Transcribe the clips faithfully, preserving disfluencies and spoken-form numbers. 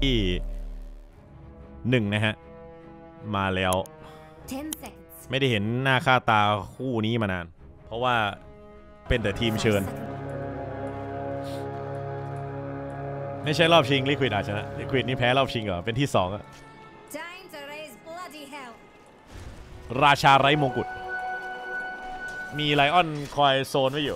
ที่หนึ่งนะฮะมาแล้วไม่ได้เห็นหน้าค่าตาคู่นี้มานานเพราะว่าเป็นแต่ทีมเชิญไม่ใช่รอบชิงลิควิดอาจจะนะลิควิดนี่แพ้รอบชิงเหรอเป็นที่สองอะราชาไร้มงกุฎมีไลออนคอยโซนไว้อยู่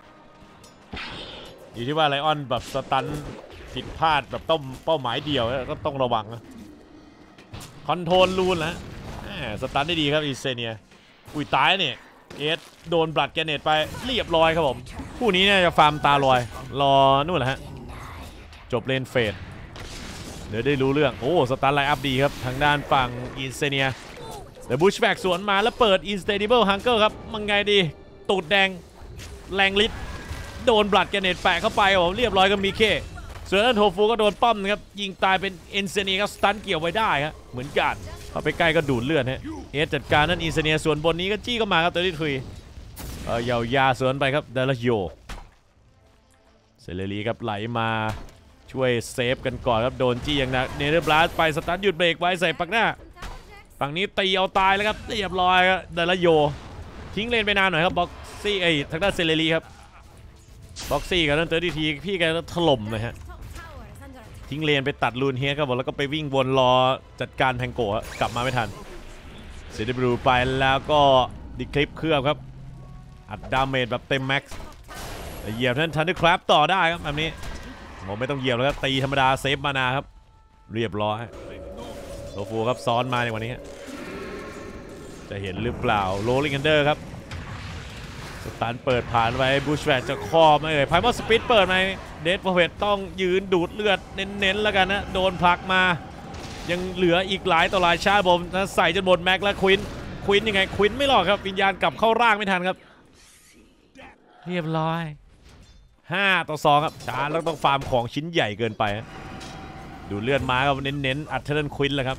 อยู่ที่ว่าไลออนแบบสตันผิดพลาดแบบต้มเป้าหมายเดียวก็ต้องระวังนะคอนโทรลรูนนะสตันได้ดีครับอิเซเนียอุ้ยตายเนี่ยเอสโดนบลัดแกเนตไปเรียบร้อยครับผมคู่นี้เนี่ยจะฟาร์มตาลอยรอนู่นแหละฮะจบเลนเฟสเดี๋ยวได้รู้เรื่องโอ้สตันไลน์อัพดีครับทางด้านฝั่งอิเซเนียแต่บูชแบกสวนมาแล้วเปิด Instable Hunger ครับมันไงดีตูดแดงแรงฤทธิ์โดนบลัดแกเนตแปะเข้าไปผมเรียบร้อยก็มีเคส่วนนั้นโทฟูก็โดนป้อมนะครับยิงตายเป็นเอนเซเนียก็สตันเกี่ยวไว้ได้ครับเหมือนกันพอไปใกล้ก็ดูดเลือดฮะเอสจัดการนั่นอินเซเนียส่วนบนนี้ก็จี้เข้ามาครับตัวที่ทรีเออยาวยาสวนไปครับเดลโยเซเลรีครับไหลมาช่วยเซฟกันก่อนครับโดนจี้อย่างหนักเนเธอร์บลัสไปสตันหยุดเบรกไว้ใส่ปักหน้าฝั่งนี้ตีเอาตายแล้วครับเรียบร้อยครับเดลโยทิ้งเลนไปนานหน่อยครับบ็อกซี่ไอ้ทางด้านเซเลรีครับบ็อกซี่กับนั่นเตอร์ดีทีพี่แกถล่มเลยฮะทิ้งเลนไปตัดลูนเฮียครับผมแล้วก็ไปวิ่งวนรอจัดการแพงโกะกลับมาไม่ทันเซเดบรูไปแล้วก็ดิคลิปเคลือบครับอัดดาเมจแบบเต็มแม็กซ์เหยียบท่านทันด้วยครับต่อได้ครับแบบนี้ผมไม่ต้องเหยียบแล้วครับตีธรรมดาเซฟมานาครับเรียบร้อยโซฟูครับซ้อนมาในวันนี้จะเห็นหรือเปล่าโรลลิงกันเดอร์ครับสตันเปิดผ่านไว้บูชแวร์จะคอไม่เอ่ยไพมอลสปิดเปิดไหมเดดโปรเฟตต้องยืนดูดเลือดเน้นๆแล้วกันนะโดนผลักมายังเหลืออีกหลายต่อหลายชาติผมใส่จนหมดแม็กแล้วควินควินยังไงควินไม่หลอกครับวิญญาณกลับเข้าร่างไม่ทันครับเรียบร้อยห้าต่อสองครับช้าแล้วต้องฟาร์มของชิ้นใหญ่เกินไปดูเลือดมาครับเน้นๆอัดเทอร์นควินเลยครับ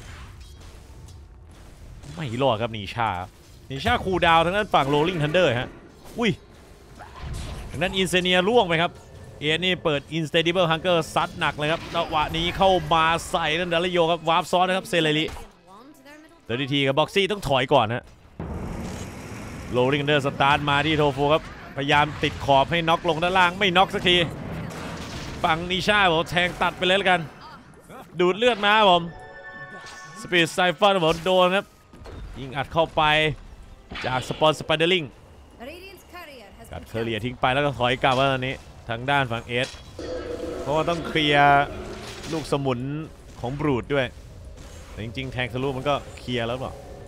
ไม่รอดครับนีชานีชาคูดาวทั้งนั้นฝั่งโรลลิงทันเดอร์ฮะอุ้ยทั้งนั้นอินเซเนียล่วงไปครับเอนี่เปิด Instable Hunger ซัดหนักเลยครับจังหวะนี้เข้ามาใส่นั่นเดลโยครับวาร์ปซ้อนนะครับเซเลริเดลทีกับบ็อกซี่ต้องถอยก่อนฮะโรลลิงทันเดอร์สตาร์ทมาที่โทฟูครับพยายามติดขอบให้น็อกลงด้านล่างไม่น็อกสักทีฝั่งนิชาผมแทงตัดไปเลยแล้วกันดูดเลือดมาผมสปีดไซฟอนผมโดนครับยิงอัดเข้าไปจากสปอนสไปเดอร์ลิงกัดเคอร์เรียทิ้งไปแล้วก็ถอยกลับว่าตอนนี้ทางด้านฝั่งเอสเพราะว่าต้องเคลียร์ลูกสมุนของบรูดด้วยแต่จริงๆแทงทะลุมันก็เคลียร์แล้วเปล่า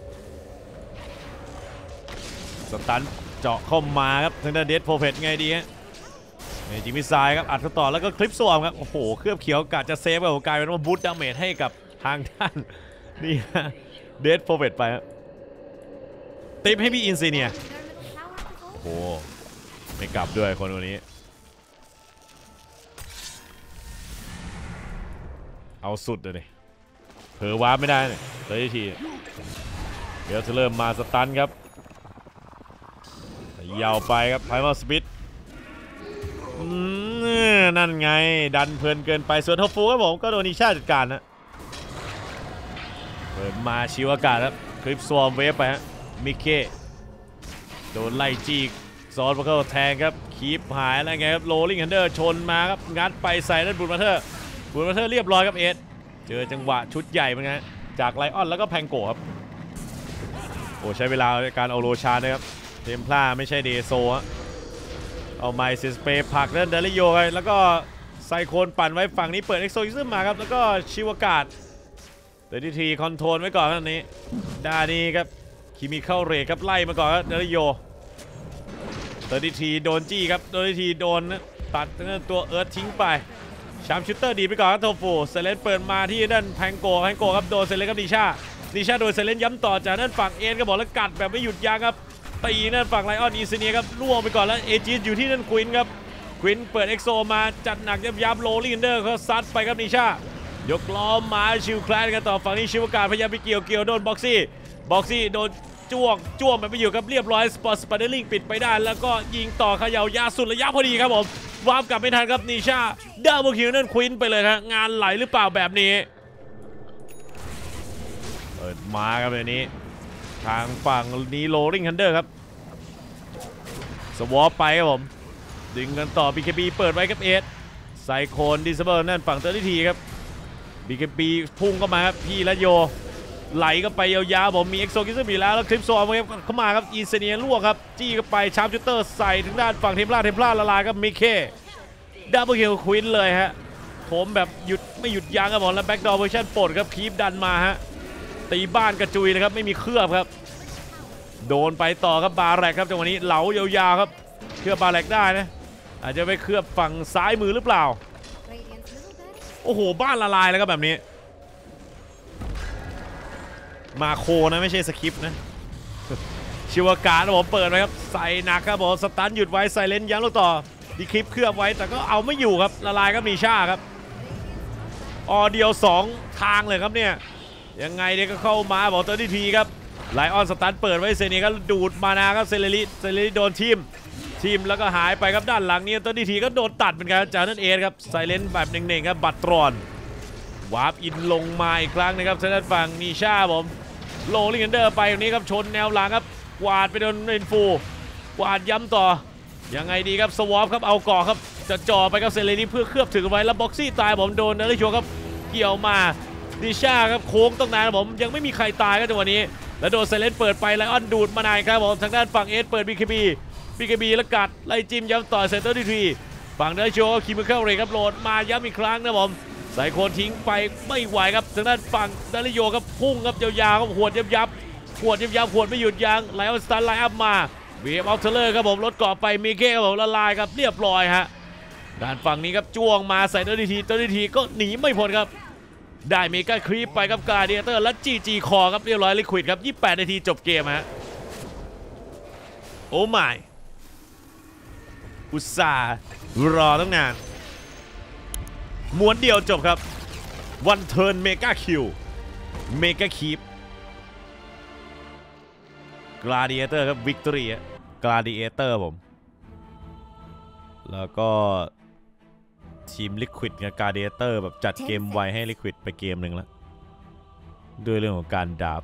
สตันเจาะเข้ามาครับทางด้านเดดโพเพตไงดีฮะจิมมี่ไซครับอัดต่อแล้วก็คลิปสวมครับโอ้โหเคลือบเขียวกะจะเซฟกับกลายเป็นว่าบูทดาเมจให้กับทางด้านนี่เดดโพเพตไปครับติปให้พี่อินซีเนียโอ้โหไม่กลับด้วยคนคนนี้เอาสุดเลยเผลอวาร์ปไม่ได้เลยเลยทีเดี๋ยวจะเริ่มมาสตันครับยาวไปครับไพมอลสปิดนั่นไงดันเพลินเกินไปส่วนโทฟูครับผมก็โดนนิชาจัดการนะเปิดมาชิวอากาศครับคลิปสวอมเวฟไปฮะมิเคโดนไล่จีกซอนมาเข้าแทงครับคีปหายอะไรไงครับโรลลิงฮันเดอร์ชนมาครับงัดไปใส่ด้านบูนมาเธอร์บูนมาเธอร์เรียบร้อยครับเอสเจอจังหวะชุดใหญ่เหมือนกันจากไลออนแล้วก็แพงโกครับโอ้ใช้เวลาในการเอาโรชานะครับเทมพลาไม่ใช่เดโซฮะเอาไมซิสเปย์ผักด้านเดลิโยไปแล้วก็ไซโคนปั่นไว้ฝั่งนี้เปิดเอ็กโซยิซึมมาครับแล้วก็ชิวากาศเดลิทีคอนโทรลไว้ก่อนครับนี้ด้านนี้ครับคิมิเข้าเรทครับไล่มาก่อนครับเดลิโยเดลิทีโดนจี้ครับเดลิทีโดนตัดตัวเอิร์ธทิ้งไปชามชูเตอร์ดีไปก่อนครับโทฟูเซเลนเปิดมาที่ด้านแพงโกแพงโกครับโดนเซเลนกับดิชาดิชาโดนเซเลนย้ำต่อจากนั้นฝั่งเอ็นก็บอกแล้วกัดแบบไม่หยุดยั้งครับตีนั่นฝั่งไลออนอีเซเนียครับล่วงไปก่อนแล้วเอจีอยู่ที่นั่นควินครับควินเปิดเอ็กโซมาจัดหนักยับยับโรลลิงเดอร์เขาซัดไปครับนิชายกล้อมมาชิวแคลนกันต่อฝั่งนี้ชิวการพยายามไปเกี่ยวเกี่ยวโดนบ็อกซี่บ็อกซี่โดนจ้วงจ้วงมันไปอยู่กับเรียบร้อยสปอร์ตสปาร์เดลิงปิดไปได้แล้วก็ยิงต่อเขย่ายาสุดระยะพอดีครับผมวาร์ปกลับไม่ทันครับนิชาดับเบิลคิวนั่นควินไปเลยนะงานไหลหรือเปล่าแบบนี้เปิดมาครับแบบนี้ทางฝั่งนี้โรลลิงทันเดอร์ครับสวอปไปครับผมดึงกันต่อ บี เค บี เปิดไว้ครับเอสไซโคนดิสเบิร์นั่นฝั่งเตอร์ทีครับ บี เค บี พุ่งเข้ามาครับพี่และโยไหลก็ไปยาวๆผมมีเอ็กโซกิสมีแล้วแล้วคลิปโซเอาเข้ามาครับอีเซเนียลวกครับจี้ก็ไปชาร์ปชูเตอร์ใส่ถึงด้านฝั่งเทมพลาเทมพลาละลายครับมิเคดับเบิลคิวควินเลยฮะผมแบบหยุดไม่หยุดยั้งครับผมแล้วแบ็กดอร์เวอร์ชันปลดครับคีปดันมาฮะตีบ้านกระจุยเลยครับไม่มีเคลือบครับโดนไปต่อครับบาแรกครับจังหวะนี้เหลายาวๆครับเคลือบบาแรกได้นะอาจจะไปเคลือบฝั่งซ้ายมือหรือเปล่าโอ้โหบ้านละลายแล้วครับแบบนี้มาโคนะไม่ใช่สคริปต์นะชิวการนะผมเปิดไว้ครับใส่หนักครับผมสตันหยุดไว้ใส่เลนย้ำลูกต่อดีคลิปเคลือบไว้แต่ก็เอาไม่อยู่ครับละลายครับมีชาครับออเดียวสองทางเลยครับเนี่ยยังไงเนี่ยก็เข้ามาบอกเตอร์ทีครับไลออนสตันเปิดไว้เซนีก็ดูดมานาครับเซเลริเซเลริโดนทีมทีมแล้วก็หายไปครับด้านหลังนี้เตอร์ทีก็โดนตัดเหมือนกันจากนั้นเอสครับไซเลนแบบเน่งๆครับบัตรตรอนวาร์ปอินลงมาอีกครั้งนะครับทางด้านฝั่งนิชาผมโลลิงเดอร์ไปตรงนี้ครับชนแนวหลังครับกวาดไปโดนเรนฟูกวาดย้ำต่อยังไงดีครับสวอปครับเอาก่อครับจะจ่อไปกับเซเลนี่เพื่อเคลือบถึงไว้แล้วบ็อกซี่ตายผมโดนนะลิชัวครับเกี่ยวมานิชาครับโค้งต้องนานผมยังไม่มีใครตายครับจังหวะนี้แล้วโดนเซเลนเปิดไปไลออนดูดมานานครับผมทางด้านฝั่งเอสเปิดบีเคบีบีเคบีแล้วกัดไล่จิ้มย้ำต่อเซนเตอร์ดีทีฝั่งเดลิชัวคิมิเคิลเรย์ครับโหลดมาย้ำอีกครั้งนะผมใส่โคนทิ้งไปไม่ไหวครับทางด้านฝั่งดาริโยครับพุ่งครับยาวๆครับหวดยับยับหวดยับยับหวดไม่หยุดยั้งไลออนสตาร์ไลน์อัพมาเวียบอัลเทเลอร์ครับผมรถเกาะไปมีเก้ครับผมละลายครับเรียบร้อยฮะด้านฝั่งนี้ครับจ้วงมาใส่เดลิทีเดลิทีก็หนีไม่พ้นครับได้เมกาครีปไปกับกาเดียเตอร์และจีจีคอครับเรียบร้อยลิควิดครับยี่สิบแปดนาทีจบเกมฮะโอ้ไม่อุตส่าห์รอตั้งนานม้วนเดียวจบครับวันเทิร์นเมกาคิวเมกาคีปกลาดิเอเตอร์ครับวิกตอรี่กลาดิเอเตอร์ผมแล้วก็ทีมลิควิดกับกลาดิเอเตอร์แบบจัดเกมไวให้ลิควิดไปเกมหนึ่งแล้วด้วยเรื่องของการดาบ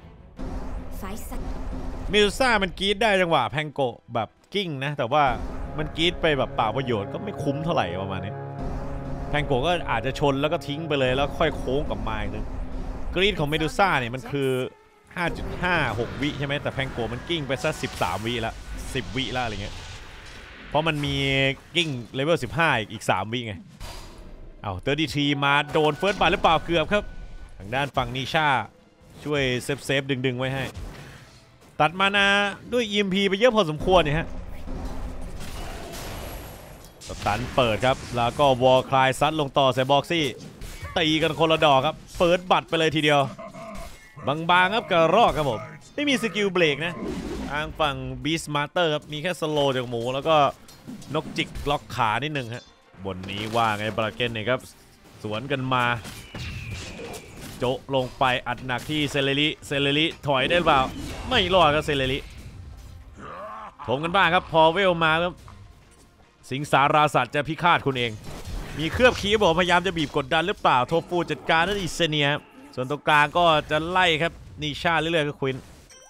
มิลซ่ามันกรีดได้จังหวะแพงโกะแบบกิ้งนะแต่ว่ามันกรีดไปแบบเปล่าประโยชน์ก็ไม่คุ้มเท่าไหร่ประมาณนี้แพงโกก็อาจจะชนแล้วก็ทิ้งไปเลยแล้วค่อยโค้งกลับมาอีกนึงกรีดของเมดูซ่าเนี่ยมันคือ ห้าจุดห้าหก วิใช่ไหมแต่แพงโกมันกิ้งไปสักสิบสามวิละสิบวิละอะไรเงี้ยเพราะมันมีกิ้งเลเวลสิบห้าอีกอีกสามวิไงเอาเตอร์ดีทีมาโดนเฟิร์สบัตหรือเปล่าเกือบครับทางด้านฝั่งนิชาช่วยเซฟเซฟดึงดึงไว้ให้ตัดมานาด้วย อี เอ็ม พี ไปเยอะพอสมควรเนี่ยฮะสตันเปิดครับแล้วก็วอลคลายซัดลงต่อใส่บ็อกซี่ตีกันคนละดอกครับเฟิร์สบัตไปเลยทีเดียวบางๆครับกระรอกครับผมไม่มีสกิลเบรกนะทางฝั่งบีสมาร์เตอร์ครับมีแค่สโลจากหมูแล้วก็นกจิกล็อกขานิดนึงฮะบนนี้ว่าไงบราเกนเนี่ยครับสวนกันมาโจะลงไปอัดหนักที่เซเลริเซเลริถอยได้เปล่าไม่รอดครับเซเลริถมกันบ้างครับพอเวลมาครับสิงสาราสัตว์จะพิฆาตคุณเองมีเครือบคีบบอกพยายามจะบีบกดดันหรือเปล่าโทฟูจัดการนั่นอิเซเนียส่วนตรงกลางก็จะไล่ครับนิชาเรื่อยๆก็ควิน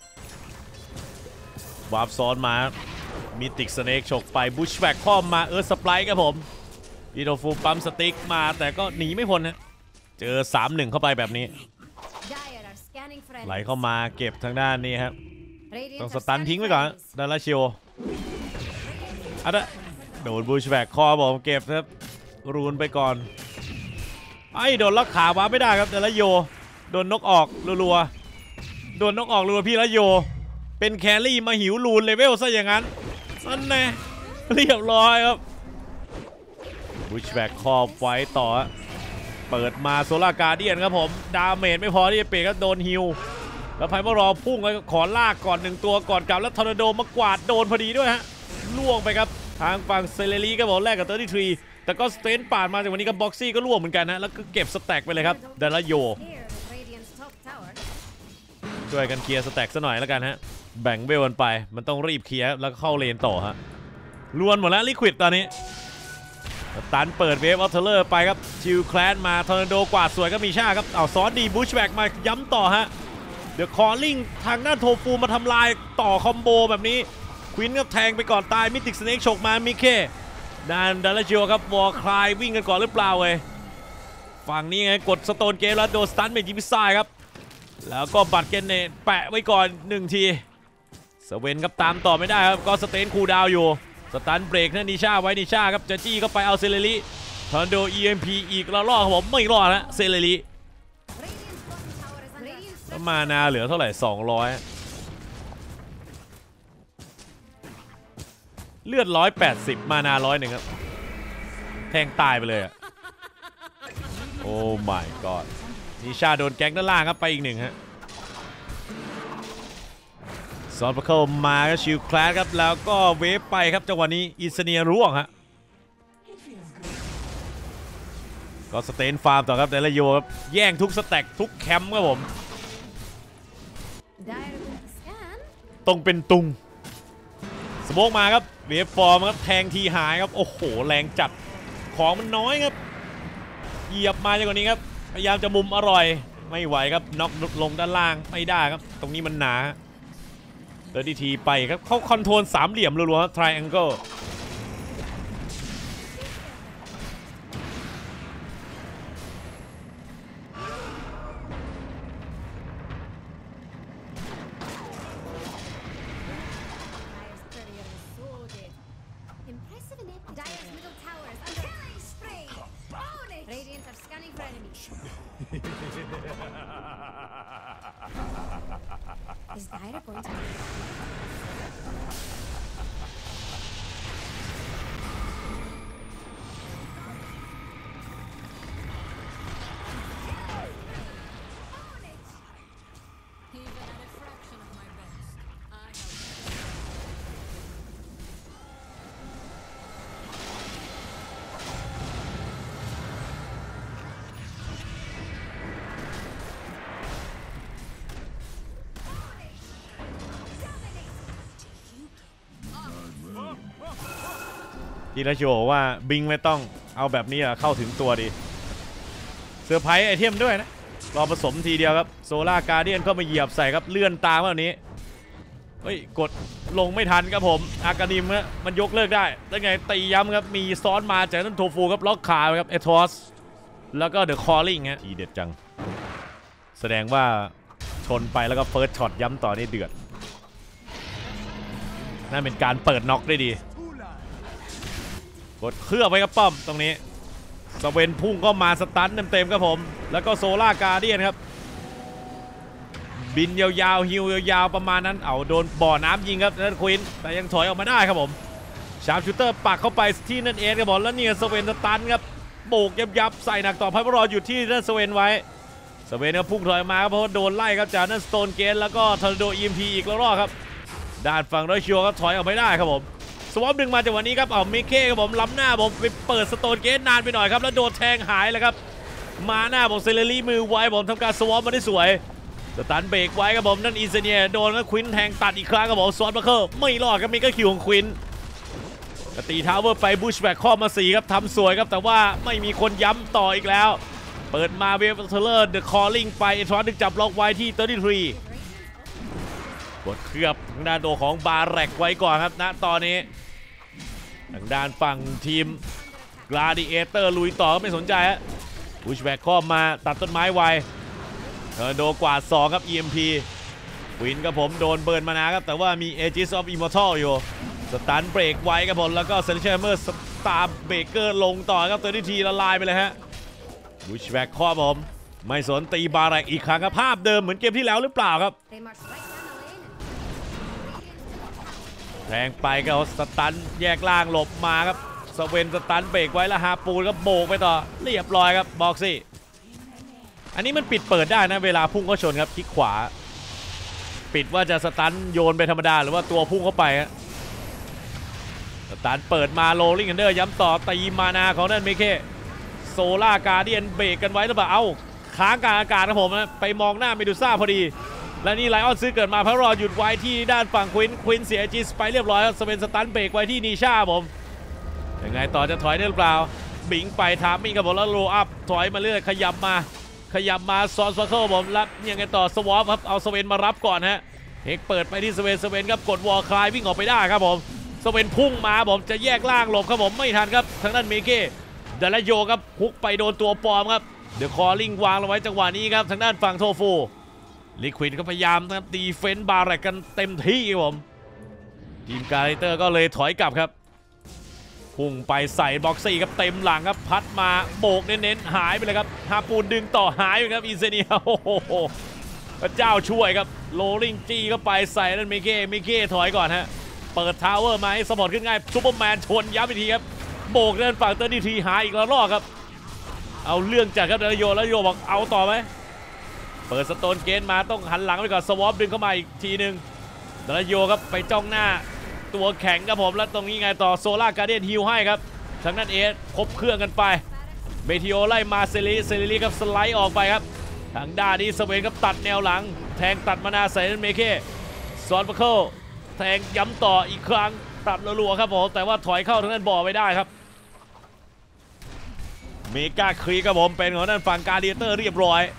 วาร์ปซ้อนมามีติกสเนกฉกไปบูชแบกข้อมมาเออสปายครับผมอีโดฟูปั๊มสติ๊กมาแต่ก็หนีไม่พ้นนะเจอ สามหนึ่ง เข้าไปแบบนี้ไหลเข้ามาเก็บทางด้านนี้ครับต้องสตันทิ้งไว้ก่อนดาราชิโออ่ะโดนบูชแบกคอผมเก็บครับรูนไปก่อนไอ้โดนล็อกขาวาไม่ได้ครับดาราโยโดนนกออกรัวๆโดนนกออกรัวพี่ละโยเป็นแครี่มาหิวรูนเลเวลซะอย่างนั้นนั่นแน่เรียบร้อยครับบูชแบกคอไว้ต่อเปิดมาโซล่าการ์เดียนครับผมดาเมจไม่พอที่จะเปก็โดนฮิวแล้วไพ่มารอพุ่งแล้วขอลากก่อนหนึ่งตัวก่อนกลับแล้วทอร์นาโดมากวาดโดนพอดีด้วยฮะล่วงไปครับทางฝั่งเซเลรีก็บอกแรกกับเตอร์ตี้ทรีแต่ก็สเตนปาดมาจากวันนี้กับบ็อกซี่ก็ล่วงเหมือนกันนะแล้วก็เก็บสแต็กไปเลยครับดาราโยช่วยกันเคลียร์สแต็กซะหน่อยแล้วกันฮะแบ่งเวลกันไปมันต้องรีบเคลียร์แล้วก็เข้าเลนต่อฮะล้วนหมดแล้วลิควิดตอนนี้ตันเปิดเวฟออฟเทเลอร์ไปครับชิลแคลนมาทอร์นาโดกวาดสวยก็มีชาครับเอาซอสดีบูชแบ็กมาย้ำต่อฮะเดี๋ยวคอลลิงทางหน้าโทฟูมาทำลายต่อคอมโบแบบนี้ควินก็แทงไปก่อนตายมิติกสเนกฉกมามิเคดานดาราจิโอครับวอลคลายวิ่งกันก่อนหรือเปล่าเว้ยฝั่งนี้ไงกดสโตนเกมแล้วโดนสตันเมจิพิซซ่าครับแล้วก็บัตรเกนเนตแปะไว้ก่อนหนึ่งทีสเวนครับตามต่อไม่ได้ครับก็สเตนคูลดาวอยู่สตันเบรกนั่นนิชาไว้นิชาครับจะจี้ก็ไปเอาเซเลริทอร์นาโด อี เอ็ม พี อีกแล้วรอดครับผมไม่รอดนะเซเลริแล้วมานาเหลือเท่าไหร่สองร้อยเลือดหนึ่งร้อยแปดสิบมานาร้อยหนึ่งครับแทงตายไปเลยอะโอ้ my god นิชาโดนแก๊งด้านล่างครับไปอีกหนึ่งฮะซอนพัคเคิลมาก็ชิลแคลสครับแล้วก็เวฟไปครับจังหวะนี้อิสเนียร่วงฮะก็สเตนฟาร์มต่อครับแต่ละโยครับแย่งทุกสแต็กทุกแคมป์ครับผมตรงเป็นตุงสโมกมาครับเวฟฟอร์มครับแทงทีหายครับโอ้โหแรงจัดของมันน้อยครับเหยียบมาจากกว่านี้ครับพยายามจะมุมอร่อยไม่ไหวครับน็อกลงด้านล่างไม่ได้ครับตรงนี้มันหนาเดินดีทีไปครับเขาคอนโทรลสามเหลี่ยมรัวๆ triangle ทีละโชว์ว่าบิงไม่ต้องเอาแบบนี้เข้าถึงตัวดีเซอร์ไพรส์ไอเทมด้วยนะรอผสมทีเดียวครับโซล่าการ์เดียนเข้ามาเหยียบใส่ครับเลื่อนตามแบบนี้เฮ้ยกดลงไม่ทันครับผมอากานิมฮะมันยกเลิกได้ได้ไงตีย้ำครับมีซ้อนมาจากนั้นโทฟูครับล็อกขาครับเอทอสแล้วก็เดอะคอลลิ่งฮะทีเด็ดจังแสดงว่าชนไปแล้วก็เฟิร์สช็อตย้ำต่อนี่เดือดน่าเป็นการเปิดน็อกได้ดีกดเครื่องไว้ครับป้อมตรงนี้สเวนพุ่งก็มาสตันเต็มๆครับผมแล้วก็โซล่าการ์เดียนครับบินยาวๆฮิวยาวๆประมาณนั้นเอาโดนบ่อน้ำยิงครับนั่นควินแต่ยังถอยออกมาได้ครับผมชาร์ปชูเตอร์ปักเข้าไปที่นั่นเองครับผมแล้วเนี่ยสเวนสตันครับโบกยับๆใส่หนักต่อพับรออยู่ที่นั่นสเวนไว้สเวนก็พุ่งถอยมาครับเพราะว่าโดนไล่ครับจากนั่นสโตนเกตแล้วก็ทอร์นาโด อี เอ็ม พี อีกแล้วรอบครับด้านฝั่งโรชิโอก็ถอยออกไม่ได้ครับผมสวอปดึงมาจากวันนี้ครับเอามิเคครับผมล้ำหน้าผมไปเปิดสโตนเกตนานไปหน่อยครับแล้วโดนแทงหายเลยครับมาหน้าผมเซเลรี่มือไว้ผมทำการสวอปมาได้สวยสตันเบรกไว้ครับผมนั่นอินเซเนียโดนก็ควินแทงตัดอีกครั้งครับผมซอนบัคเคิลไม่รอดครับมีก็คิวของควินตีทาวเวอร์ไปบูชแบ็กข้อมาสี่ครับทำสวยครับแต่ว่าไม่มีคนย้ำต่ออีกแล้วเปิดมาเวฟเทเลอร์เดอะคอลลิ่งไปเอทรอนดึงจับล็อกไว้ที่สามสิบสามกดเคลือบทางด้านตัวของบาแร็กไว้ก่อนครับณตอนนี้ทางด้านฝั่งทีมกลาดิเอเตอร์ลุยต่อก็ไม่สนใจฮะบูชแบ็กข้อมาตัดต้นไม้ไวเทอร์โดกวาดสองครับ อี เอ็ม พี วินกับผมโดนเบิร์นมานาครับแต่ว่ามี Aegis of Immortal อยู่สตันเบรกไว้กับผมแล้วก็เซนเชอร์เมอร์สตาร์เบเกอร์ลงต่อครับตัวที่ทีละลายไปเลยฮะบูชแบ็กข้อผมไม่สนตีบาแร็กอีกครั้งครับภาพเดิมเหมือนเกมที่แล้วหรือเปล่าครับแทงไปก็สตันแยกล่างหลบมาครับสเวนสตันเบรกไว้แล้วฮาปูนก็โบกไปต่อเรียบร้อยครับบอกสิอันนี้มันปิดเปิดได้นะเวลาพุ่งเข้าชนครับคลิกขวาปิดว่าจะสตันโยนไปธรรมดาหรือว่าตัวพุ่งเข้าไปฮะสตันเปิดมาโรลลิ่งอันเดอร์ย้ำต่อตีมานาของนั่นเมเคโซล่าการ์เดียนเบรกกันไว้หรือเปล่าเอ้าค้างกลางอากาศครับผมนะไปมองหน้าเมดูซ่าพอดีและนี่ไลออนซื้อเกิดมาพระรอหยุดไว้ที่ด้านฝั่งควินควินเสียจีสไปเรียบร้อยครับสเปนสตันเบรกไว้ที่นีชาผมยังไงต่อจะถอยได้หรือเปล่าบิงไปทามมิ่งกับผมแล้วโลอัพถอยมาเรื่อยขยับมาขยับมาซอนสวาเคิลผมรับยังไงต่อสวอปครับเอาสเวนมารับก่อนฮะเฮกเปิดไปที่สเวนสเวนครับกดวอลคลายวิ่งออกไปได้ครับผมสเวนพุ่งมาผมจะแยกล่างหลบครับผมไม่ทันครับทางด้านเมเก้เดลโยครับฮุกไปโดนตัวปลอมครับเดอะคอลลิงวางลงไว้จังหวะนี้ครับทางด้านฝั่งโทฟูลิควิดก็พยายามนะครับดีเฟนต์บาร์แรกกันเต็มที่ครับผมทีมการ์เตอร์ก็เลยถอยกลับครับพุ่งไปใส่บ็อกซี่ครับเต็มหลังครับพัดมาโบกเน้นๆหายไปเลยครับฮาปูนดึงต่อหายไปครับอินเซเนียโอ้โหพระเจ้าช่วยครับโรลลิงจี้ก็ไปใส่นั่นเมเก้เมเก้ถอยก่อนฮะเปิดทาวเวอร์มาให้สปอร์ตขึ้นง่ายซูเปอร์แมนชนย้ำอีกทีครับโบกเดินฝั่งเตอร์ดีทีหายอีกแล้วรอบครับเอาเรื่องจากครับเดลโยแล้วโยบอกเอาต่อไหมเปิดสโตนเกนมาต้องหันหลังไปก่อนสวอปดึงเข้ามาอีกทีหนึ่งเดลโยครับไปจ้องหน้าตัวแข็งครับผมแล้วตรงนี้ไงต่อโซล่าการ์เดียนฮิลให้ครับทางนั้นเอสครบเครื่องกันไปเมทิโอไล่มาเซริเซริครับสไลด์ออกไปครับทางด้านนี้สเวนครับตัดแนวหลังแทงตัดมานาใส่เมเก้ซอนบัคเคิลแทงย้ำต่ออีกครั้งตัดรัวๆครับผมแต่ว่าถอยเข้าทางนั้นบ่อไม่ได้ครับเมกาครีครับผมเป็นของด้านฝั่งการ์เดียเตอร์เรียบร้อย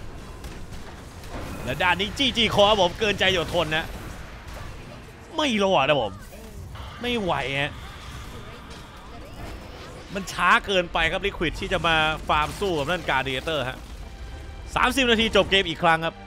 และด้านนี้จี้จี้คอผมเกินใจอดทนนะไม่รอดนะผมไม่ไหวฮะมันช้าเกินไปครับลิควิดที่จะมาฟาร์มสู้กับนั่นการ์เดียเตอร์ฮะสามสิบนาทีจบเกมอีกครั้งครับ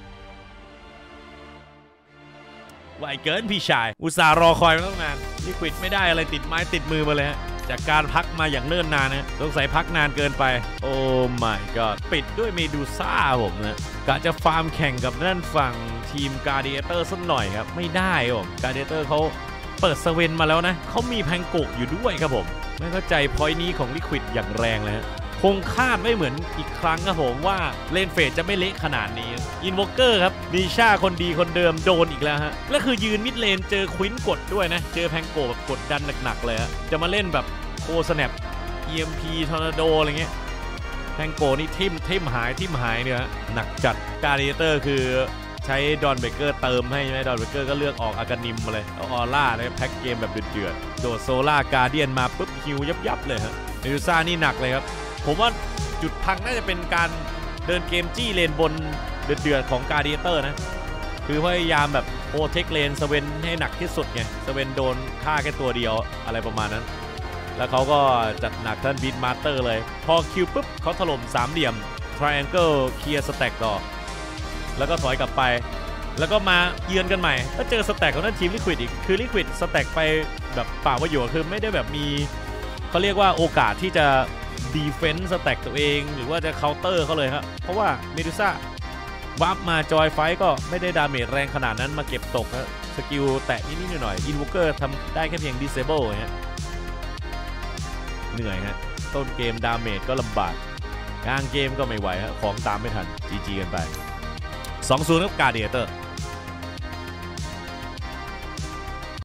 ไหวเกินพี่ชายอุตส่าห์รอคอยมาตั้งนานลิควิดไม่ได้อะไรติดไม้ติดมือมาเลยฮะจากการพักมาอย่างเนิ่นนานนะสงสัยพักนานเกินไปโอ้ my god ปิดด้วยเมดูซ่าผมนะกะจะฟาร์มแข่งกับนั่นฝั่งทีมการ์เดียเตอร์สักหน่อยครับไม่ได้ผมการ์เดียเตอร์เขาเปิดสเวนมาแล้วนะเขามีแพงโกะอยู่ด้วยครับผมไม่เข้าใจพอยต์นี้ของลิควิดอย่างแรงเลยฮะคงคาดไม่เหมือนอีกครั้งครับผมว่าเลนเฟสจะไม่เละขนาดนี้อินวอเกอร์ครับนีชาคนดีคนเดิมโดนอีกแล้วฮะและคือยืนมิดเลนเจอควินกดด้วยนะเจอแพงโกะแบบกดดันหนักๆเลยฮะจะมาเล่นแบบโคสแนป อี เอ็ม พี ทอร์นาโดอะไรเงี้ยแพงโกนี่ทิมทิมหายทิมหายเนี่ยหนักจัดการ์เดียเตอร์คือใช้ดอนเบเกอร์เติมให้ใช่ไหมดอนเบเกอร์ก็เลือกออกอากานิมมาเลยเอาออร่าแล้วแพ็กเกมแบบเดือดๆโดดโซล่าการ์เดียนมาปุ๊บฮิวยับๆเลยฮะเมดูซ่านี่หนักเลยครับผมว่าจุดพังน่าจะเป็นการเดินเกมจี้เลนบนเดือดๆของการ์เดียเตอร์นะคือพยายามแบบโอเทคเลนสเวนให้หนักที่สุดไงสเวนโดนฆ่าแค่ตัวเดียวอะไรประมาณนั้นแล้วเขาก็จัดหนักท่านบีทมาสเตอร์เลยพอคิวปุ๊บเขาถล่มสามเหลี่ยม triangle เคลียร์สแต็กต่อแล้วก็ถอยกลับไปแล้วก็มาเยือนกันใหม่ก็เจอสแต็กของนั่นทีมลิควิดอีกคือลิควิดสแต็กไปแบบเปล่าประโยชน์คือไม่ได้แบบมีเขาเรียกว่าโอกาสที่จะดีเฟนส์สแต็กตัวเองหรือว่าจะเคาน์เตอร์เขาเลยครับเพราะว่าเมดูซ่าวับมาจอยไฟก็ไม่ได้ดาเมจแรงขนาดนั้นมาเก็บตกครับสกิลแตะนิดๆหน่อยๆอินวอเกอร์ทำได้แค่เพียงดิสเซเบิลฮะเหนื่อยฮะต้นเกมดาเมจก็ลำบากกลางเกมก็ไม่ไหวฮะของตามไม่ทัน จี จี กันไป สองศูนย์ กับการ์เดียเตอร์